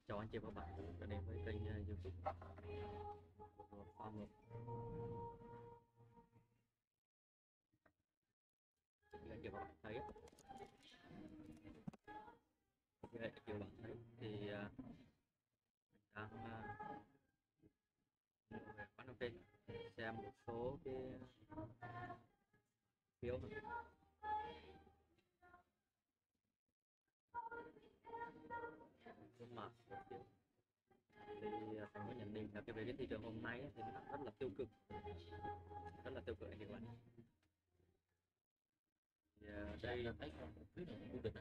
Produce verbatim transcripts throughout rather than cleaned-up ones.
Chào anh chị và các bạn đã đến với kênh uh, YouTube của Farm một. Như anh chị và các bạn thấy, như anh chị và bạn thấy thì uh, đang uh, ngồi về quán cà phê xem một số cái phiếu mà nhưng mà cổ phiếu thì uh, thành có nhận định là cái về cái thị trường hôm nay ấy, thì nó rất là tiêu cực, rất là tiêu cực anh chị và các bạn. Thì, uh, đây là thấy con phiếu này cũng định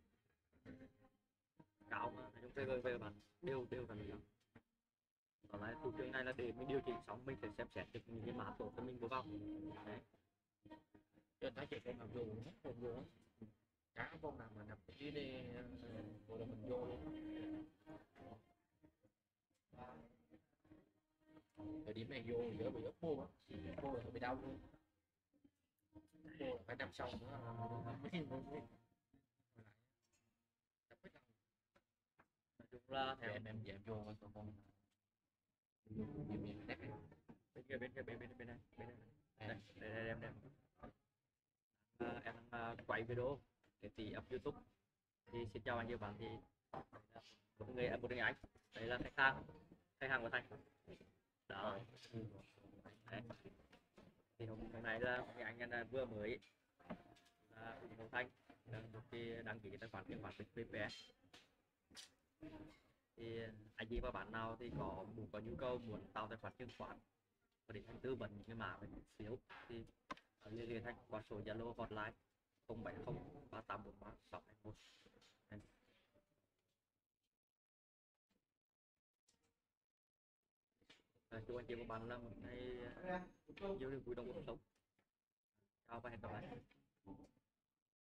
cao mà nói chung về về về bạn đều đều là nó đó là thị trường này là để mình điều chỉnh xong mình phải xem xét được những cái mã tổ cho mình mua vào đấy. cho thấy chị con nào vô hết con vô hết, cá con nào mà nằm ở dưới đây rồi là mình vô luôn thời điểm này vô giữa bị úp mua á, mua là bị đau luôn, mua là phải đâm xong nữa mới mới mới Nói chung là theo em em em vô con con nhiều nhiều nét này. bên kia bên kia bên bên bên này bên này đây đây đây em đây à, em đang uh, quay video để tí up YouTube. Thì xin chào anh chị và bạn, thì một người một người anh đây là khách hàng khách hàng của Thành đó. Đấy. Thì hôm, hôm nay là một anh anh vừa mới là Hồng Thanh đang một cái đăng ký tài khoản chứng khoán vê pê ét. Thì anh chị và bạn nào thì có muốn có nhu cầu muốn tạo tài khoản chứng khoán và để tư vấn những cái mã về phiếu thì liên hệ Thành qua số Zalo hotline không bảy không ba tám bốn ba sáu hai một. Chúc anh chị và bạn là một ngày nhiều niềm vui trong cuộc sống. Chào và hẹn gặp lại.